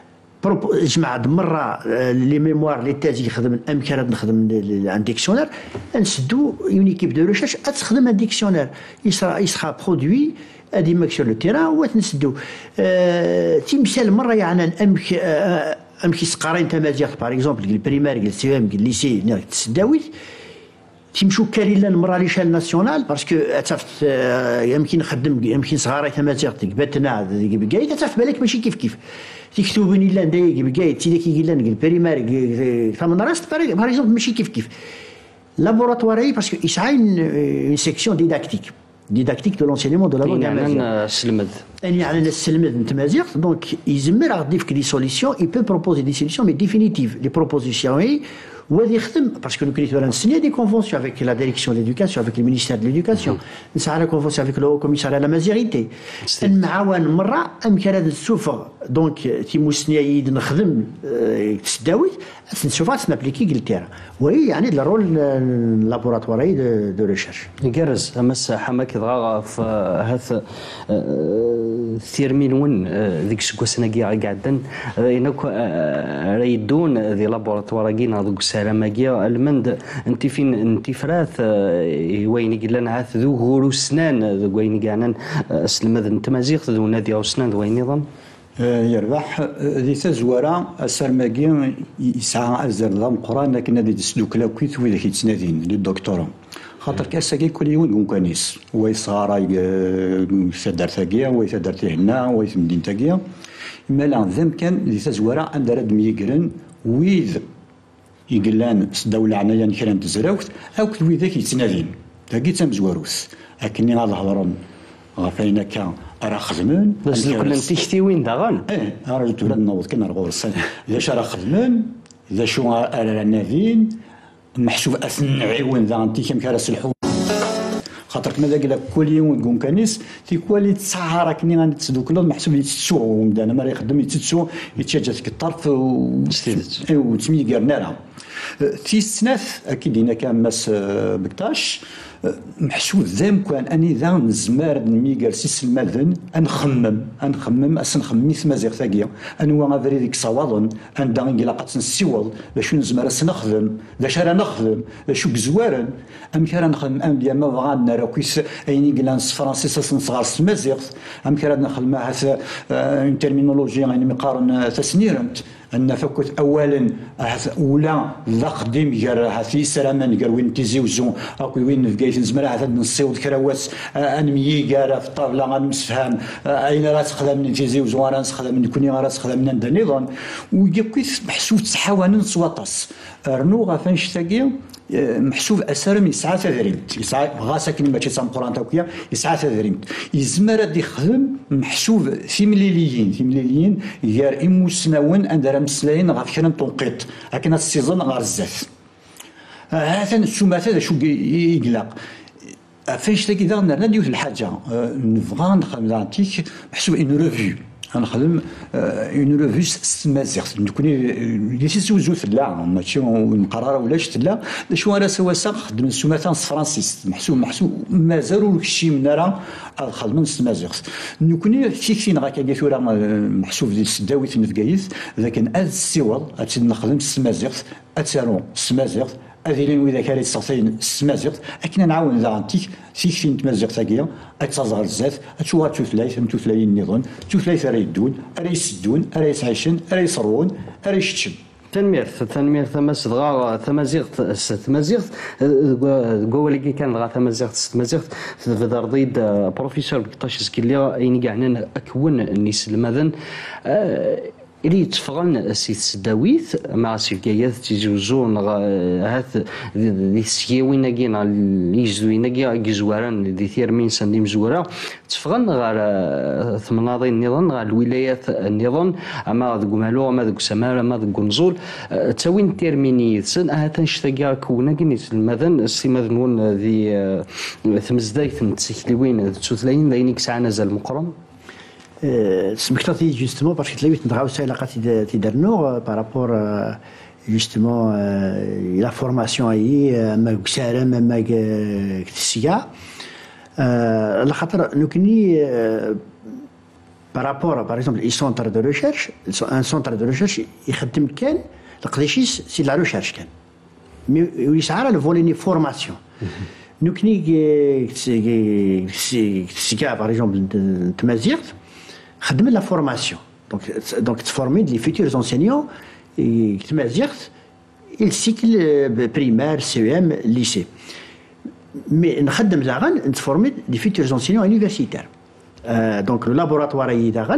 جمع مرة لي ميموار لي تاز يخدم امكانات نخدم ان ديكسيونير نسدو اون ايكيب دو ريشيرش تخدم ان ديكسيونير يسرا برودوي ادي ماك سور لو تيران وتنسدو تيمثال مرة يعني امكي سقارين تمازيغ باغ اكزومبل البريمير السي ام الليسي تسداويت تيمشو كاريلان مرة ليشال ناسيونال باسكو اتفت يمكن نخدم يمكن صغاري تمازيغ باتنا بكايت اتفت بالك ماشي كيف تكتبني لا ندايق بكايت تي كي لان البريمير ثمن راست باغ اكزومبل ماشي كيف لابوراتواري باسكو يسعى اون سيكسيون ديداكتيك دو لونسينيمون دو لا لونغ امازيغ يعني السلمد يعني السلمد نتمازيغ دونك يزمر غاديف دي سوليسيون اي بو بروبوزي دي سوليسيون مي ديفينيتيف لي بروبوزيسيون وهذا يخدم باسكو لو كريتور نسني دي كونفونسيون افيك لا ديريكسيون ليدوكاسيون افيك المينيستير دو ليدوكاسيون نسعى على كونفونسيون افيك لو كوميسار على مازيغيتي نعاون مره امكان هذا السوفر دونك تيموسني يد نخدم تسداويت نشوفها تنابليكي قلتيها وهي يعني الرول لابوراتواري دو ريشيرش يقرز امس حماك ضغا في هذا ثيرمين ون ذيك سكوسنا قاعدين انك ريدون ذي لابوراتوارينا ذوك سلاماكيا المند انت فين انت فراث وين قلنا هذا ذو غورو سنان وين قاعدين سلمذ انت مازيغ ذو نادي او سنان وين نظام يربح ذي تزوارا السرماكي يسعى ازر ضم قران لكن هذه تسلوك لا كويت وذا كيتسنادين للدكتوراه خاطر كاساكي كل يوم كونيس ويصارا يسدر ثاقيا ويسدر هنا ويسمدين ثاقيا اما لا ذم كان ذي تزوارا عند رد ميقرن ويذ يقلان دولة عنايا كران تزراوت او كل ذاك يتسنادين ثاقي تمزواروس لكني غاد هضرن غافينا كان راه خدمن بس كل تيختي وين داغن راجل تولد نوض كنا رغور الصين اذا راه خدمن اذا شو راه نادين محسوب اثنعي وين ذا انت كم كراس الحوم خاطر ماذا قال كل يوم تقوم كنيس تيكوالي تسعر كني غنتسدو كل محسوب يتسو ومدانا ما يخدم يتسو يتشاجات الطرف وتسمي قرنارها في السناث اكيد هنا كان ماس بكتاش محسوب ذا كان اني ذا نزمار نميغر سيس الماذن انخمم اسنخمم مازيغ ثاقيا انوا غافري ديك صواضن ان دا نقلاقات نسيوض باش نزمر نخدم ذا شرا نخدم شو بزوارن ام كان نخدم ام ديال ما بغانا راه كويس ايني كلانس فرنسي نصغار مازيغ ام كان نخدم هذا اون تيرمينولوجي يعني مقارن تسنيرمت ان فكت اولا ولا لا قديم جار هاتي سلاما جار وين تيزيوزو اكو وين في نزمر هذا نصيود كراوات انمي جار في الطابله غنمسفهم اين راه تخدم تيزيوزو راه نخدم كوني راه تخدم عند النظام ويكويت محسوب تحاول نصوطاس رنو غافنش تاكيو محسوب اسر يسعى تدريمت يسعى بغا ساكن ماشي تام قران تاكيا يسعى تدريمت يزمر غادي يخدم محسوب في مليليين يار اموسناون اندرا مسلاين غاف كان تنقيط لكن السيزون غير الزاف هذا السمات هذا شو يقلق فاش تاكي دار نديو الحاجه نبغى نخدم لانتيك محسوب ان ريفيو غنخدم اون ريفيو مازيغ نكوني ليسيسو زوث لا ماشي نقرر ولاش لا شو انا سوا خدم السماتان فرانسيس محسوب مازالو الشيء من راه خدم مازيغ نكوني فين غاكا كثورا محسوب ديال السداويت نفكايث لكن هذا السيوال نخدم مازيغ اتسالو مازيغ هذه لين وإذا كانت تصين السمازيغ أكنا نعاون ذا عنتيك فين تمازيغ تاقيا أتزغر الزاف أتشوها توثلايث توثلاين النظام توثلايث راه يدون راه يسدون راه يسعيشن راه يصرون راه يشتشم تنمير تمازيغ قولي كان غا تمازيغ في دارضيد بروفيسور بكطاش سكيليا اين كاعنا اكون الناس المذن اللي تفغن سي السداويث مع سيفكايات تيجوزون هاث دي سيوين كينا اللي يجزوين كي زواران دي ثيرمين سندي مزوره تفغن غير ثمناضين النظام غير الولايات النظام اما ذوك مالو اما ذوك سمار اما ذوك نزول تاوين تيرميني سن هاتا نشتاكا كونا كني المذن سي مذنون ذي ثمزدايت نتسكلوين تسوثلاين لينيك ساعه نزل مقرم سمكتاتي جوستمون باسكو تلاويت نتغاو العلاقات تيدرنو بارابور جوستمون لا فورماسيون اي ما كسارم ما كتسيا لخاطر نكني بارابور باغ اكزومبل اي سونتر دو ريشيرش ان سونتر دو ريشيرش يخدم كان القديشيس سي لا ريشيرش كان مي يسعى لو فوليني فورماسيون نكني كتسيا باغ اكزومبل تمازيغ خدم لا فورماسيون دونك تفورمي لي فيتورز انسينيون تمازيغ السيكل بريمير سي ام ليسي مي نخدم زاغن نتفورمي لي فيتورز انسينيون يونيفرسيتير دونك لو لابوراتوار يداغن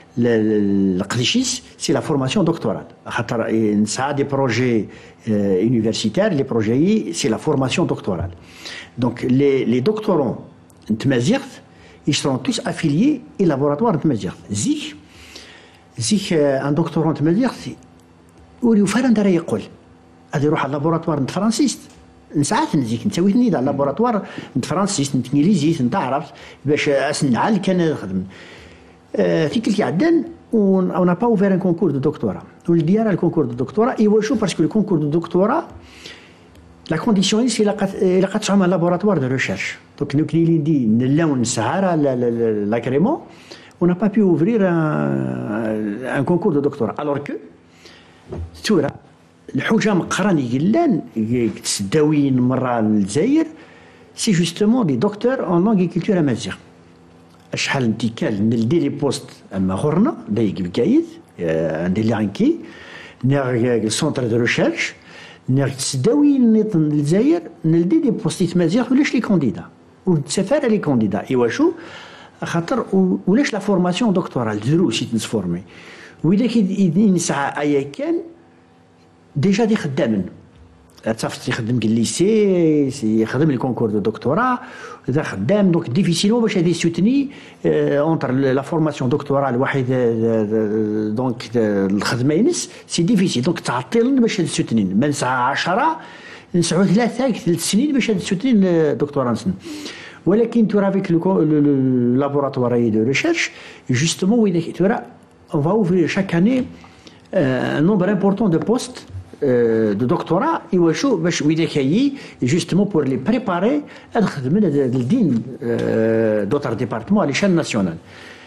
القديشيس سي لا فورماسيون دكتورال خاطر نسعى دي بروجي يونيفرسيتير لي بروجي سي لا فورماسيون دكتورال دونك لي دكتورون تمازيغ ils seront tous affiliés au laboratoire de Mazir. Zik un doctorant de Mazir, où il faut faire يقول هذا يروح على اللابوراتوار نت فرانسيست ساعات نزيك نسويتني على اللابوراتوار نت فرانسيست نت انجليزي نتعرف باش اسنعل كان نخدم في كل عدن on n'a pas ouvert un concours de doctorat. والديار الكونكور دو دكتوراه ايوا parce que le concours de doctorat la condition c'est la قد تعمل laboratoire de recherche. Donc nous qui dit نلاو نسعى l'agrément on n'a pas pu ouvrir un concours de doctorat alors que ثورة الحوجه مقراني قلان تسداوين مره للجزائر سي جوستومون دي دكتور ان لانغيكولتور امازيغ شحال انتكال نلدي لي بوست اما غورنا دايك بكايد عندي لي عنكي نير سونتر دو ريشيرش نير تسداوين نيط للجزائر نلدي لي بوستيت مازيغ ولاش لي كونديدا ونتسافر لي كونديدا ايوا شو خاطر ولاش لا فورماسيون دكتورال دروس تنسفورمي وإذا كي نسعى أيا كان ديجا دي خدامن تصافت يخدم الليسي يخدم لي كونكور دو دكتوراه اذا خدام دونك ديفيسيلمون باش هادي سوتني اونتر لا فورماسيون دكتوراه الواحد دونك الخدمه ينس سي ديفيسيل دونك تعطيل باش تسوتني من ساعه 10 نسعود 3 سنين باش تسوتني دكتوراه نسن ولكن ترى فيك لابوراتوار دو ريشيرش جوستومون وإذا ترى on va ouvrir chaque année un nombre important de postes دو دكتوراه يواشو باش ويدا كاي جوستومون بور لي بريباري هاد خدمنا الدين دوتر ديبارتمون على ليشان ناسيونال.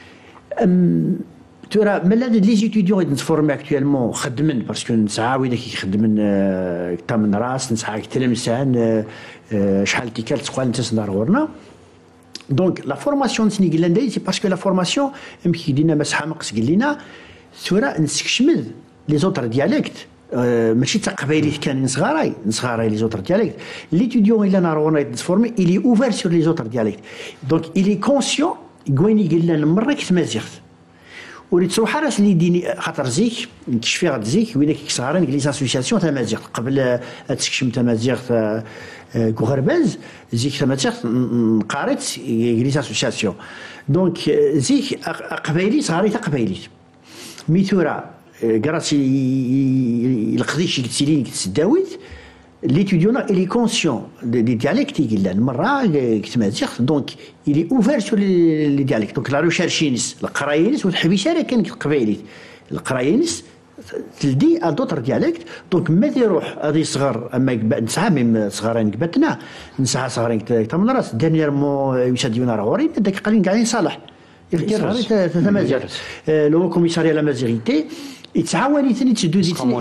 ترى ملي لي زيتيديون اللي نتفورمي اكطوالمون خدمن باسكو نسعى ويدا كيخدمن تامن راس نسعى تلمسان شحال تيكال تقوال نتسنار غورنا. دونك لا فورماسيون تسني قلنا نداي سي باسكو لا فورماسيون يمكن دينا مسحه مقص قلنا ثورة نسكشمل لي زوتر ديالكت ماشي تاع قبايليت كان نصغاراي لي زوتر ديالكت. ليتيديون الا نارونا يتفورمي الي اوفر سور لي زوتر ديالكت دونك الي كونسيون كويني قلنا المره كتمازيغت وليت تروح راس اللي يديني خاطر زيك نكشفي غد زيك وين كي صغارين لي زاسوسياسيون تاع مازيغ قبل تسكشم تاع مازيغ كوغرباز زيك تاع مازيغ قاريت لي زاسوسياسيون دونك زيك قبايلي صغاري تاع قبايلي ميثورا كراسي القضيش كتسيلين كتسداويت ليتيديون الي كونسيون دي ديالكت يقول المره كتمازيغ دونك الي اوفر سور لي ديالكت دونك لا ريشيرشينس القراينس والحبيشه راه كان قبايلي القراينس تلدي دوطر ديالكت دونك ما يروح هذه صغار اما نسعى من صغارين كبتنا نسعى صغارين تمن راس دانييرمون يشديونا راه غورين داك قالين كاع صالح يغير تمازيغ لو كوميساريا لا مازيغيتي يتعاون ثاني تشدو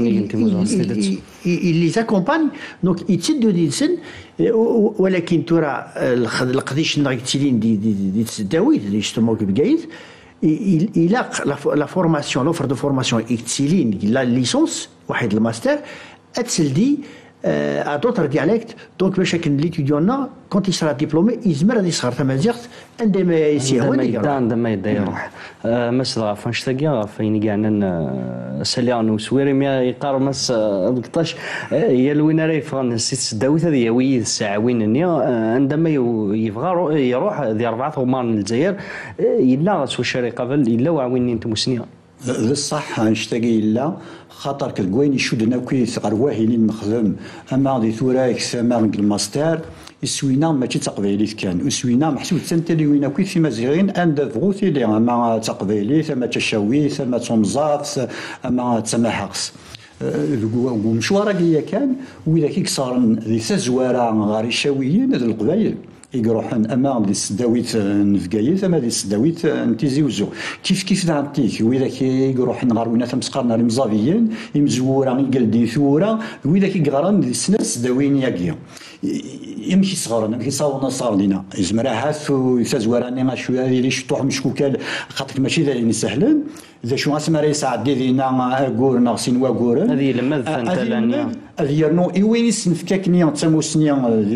اللي زاكومباني دونك يتشدو ديسن ولكن ترى القضيش نغيتيلين دي تسداويت جوستومون كبكايت الى لا فورماسيون لوفر دو فورماسيون اكتيلين لا ليسونس واحد الماستر اتسلدي à d'autres dialectes donc باش كان ليتيديون كونت يصرا ديبلومي يزمر هذه صغار تمازيغ عندما يسيهوني عندما يروح مثلا فاش تلقى فين كاع سليان وسويري ما يقار مس دقطاش هي الوين راهي فان سيت داويت هذه وي الساعوين عندما يبغى يروح ذي 4 غمان الجزائر الا سو شري قبل الا وعوين انت مسنيه بصح نشتاقي لا خاطر كتقوين يشدنا كي صغار واهلين نخدم اما دي ثوراك سما الماستر يسوينا ماشي تقبيليت كان وسوينا محسوب تنتلي وينا كي في مزيغين عند فغوتي لي اما تقبيلي ثم تشاوي ثم تمزاف اما تسمحقس ومشوارا كيا كان وإذا كي صار ذي سزوارا غاري شاويين هذ القبايل يروحن اما دي السداويت نفقايت اما دي السداويت نتيزيوزو كيف دعتيك واذا كي يروحن غاروينا تمسقرنا المزافيين يمزورا يقلدي ثورا واذا كي قران دي السنه السداويين ياكيا يمشي صغارنا يمشي صاونا صار لينا يزمرا حاث ويسازوراني ما شويه اللي شطوح مشكوكال خاطر ماشي ذا سهلين ذا شو اسمها راه يساعد دينا غور ناقصين واغورن هذه لما ثانتلانيا هذه يرنو ايوين سنفكاكني تسموسنيا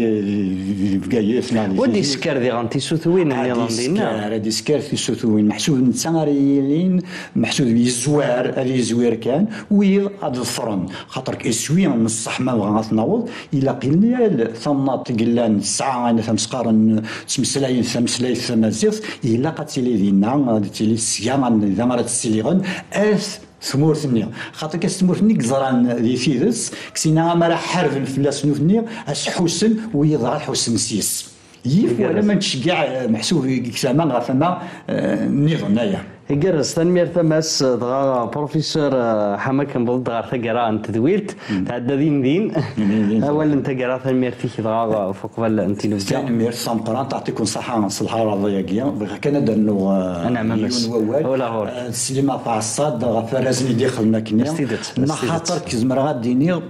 بكايف ودي سكر دي غانتي سوثوين النظام ديالنا دي سكر في سوثوين محسوب نتساريين محسوب بالزوار هذه زوير كان ويل هذا الفرن خاطر كيسوي من الصحمه بغا تناوض الا قلنا ثمنات قلان الساعه انا تمسقارن تمسلاي ثمازيف الا قاتلي دينا تيلي السيام زمرات السليغن ثمورثني خاطر كاستمورثني كزران دي فيدس كسينا ما راه حرف فلاس نوثني اش حسن ويضع حسن سيس يف ولا ما نشجع محسوب كساما غا فما نيضن نايا يقرص تنمير ثماس دغا بروفيسور حماك نبض دغا ثقرا انت دويلت تعدى دين اول انت قرا تنمير تيك دغا فوق بال انت نبدا تنمير صمقران تعطيكم الصحه صلحه راضيه كيا كان درنو انا مامس ولا هو السينما تاع الصاد غا فرازني داخلنا كنيا ما خاطر كزمر غاديني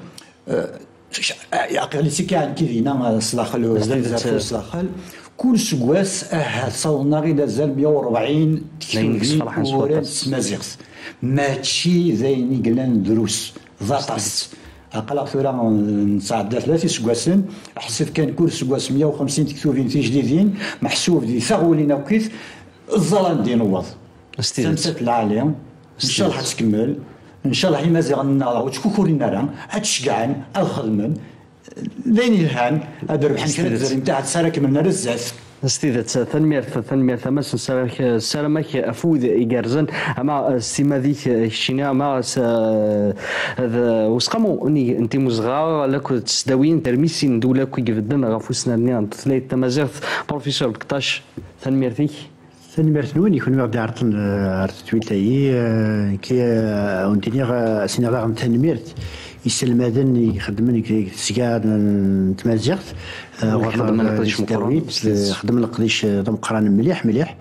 عقلي كان كيفينا صلاخلو صلاخل كل سكواس صونا غير زال 140 تكلفين سمازيغس ماشي زيني قلنا دروس ضاطاس اقل ثورة نتعدى 3 سكواسن حسب كان كل سكواس 150 تكتوفين في جديدين محسوب دي ثغولين وكيف الظلام دي نوض سنسات العالم ان شاء الله حتكمل ان شاء الله حما زغنا وتكوكورينا راه هتشجعن الخدمن لين الهان هذا ربحان كانت الزريم تاع تسارك من رزاف استيدت تنمير تمس سلامك افود يجرزن اما استيما ذيك الشينا ما هذا وسقمو اني انت مزغا لك تسداوين ترميسين دوله كي جبدنا غفوسنا نيان ثلاث تمازيغ بروفيسور بكطاش تنمير ذيك تنمير نوني يكون ما بدا عرض تويتاي كي اونتينيغ سيناريو تنميرت يسلمادن يخدمن سكاد تمازيغت خدم القديش مقران خدم القديش مقران مليح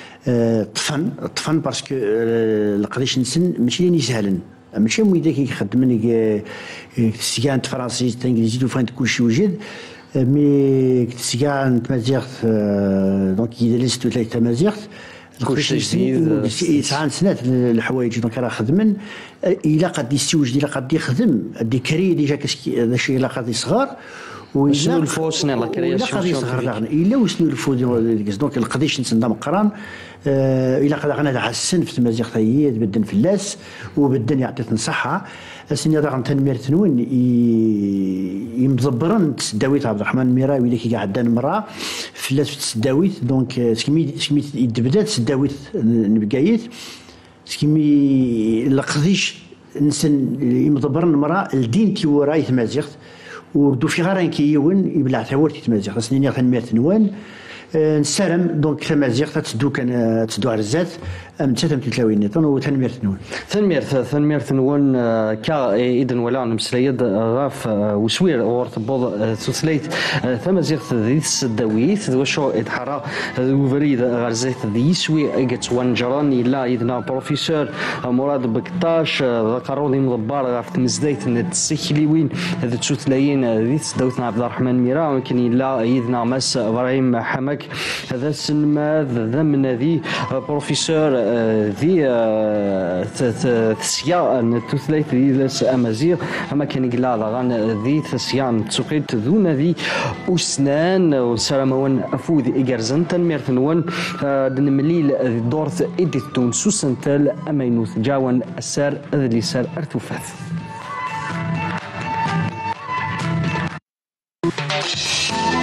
طفن باسكو القديش نسن ماشي يسهلن ماشي مويدا كيخدم سكان فرنسي انجليزي وفرنت كلشي وجد مي سكان تمازيغت دونك اذا لست ثلاث تمازيغت كلشي جديد يسعى سنات الحوايج دونك راه خدمن الا قد يستوجد الا قد يخدم دي كري ديجا كاسكي هذا الشيء الا قد يصغر وشنو الفوسنا لا كرياسيون الا وشنو الفو دونك القديش نسندا مقران الا قد غنى على السن في تمازيغ هي بدن فلاس وبدن يعطيك الصحه اسني راه تنمير تنوين يمزبرن تسداويت عبد الرحمن ميراوي اللي كي عندنا مره فلاس في تسداويت دونك سكمي يدبدا تسداويت نبقايت سكمي القديش نسن يمزبرن مره الدين تيوراي تمازيغ وردو في غارين كيون يبلع ثورتي تمازيغ سنين تنمير تنوين نسالم دونك تمازيغ تسدو كان تسدو عرزات ام تتلاوين نيطون وتنمير تنون ثنمير تنون كا اذن ولا نمسليد غاف وسوير ورتبوض تسليت تمازيغ ذي السداويت وشو ادحرا وفريد غرزيت ذي سوي اجت وانجران الا اذن بروفيسور مراد بكطاش ذكروا ذي مضبار غاف تمزديت نتسكليوين هذا تسلايين ذي سداوتنا عبد الرحمن ميرا ولكن الا اذن مس ابراهيم حمك هذا السنماذ ذم ذي بروفيسور ذي تسيا نتوثليت ذي لس أمازيغ أما كان يقلا غان ذي تسيا تسوقيت ذون ذي أسنان وسلامون أفوذ إجرزن تنمير ثنون دنمليل ذي دورث إديتون سوسنتال أمينوث جاون السار ذي سار أرتوفاث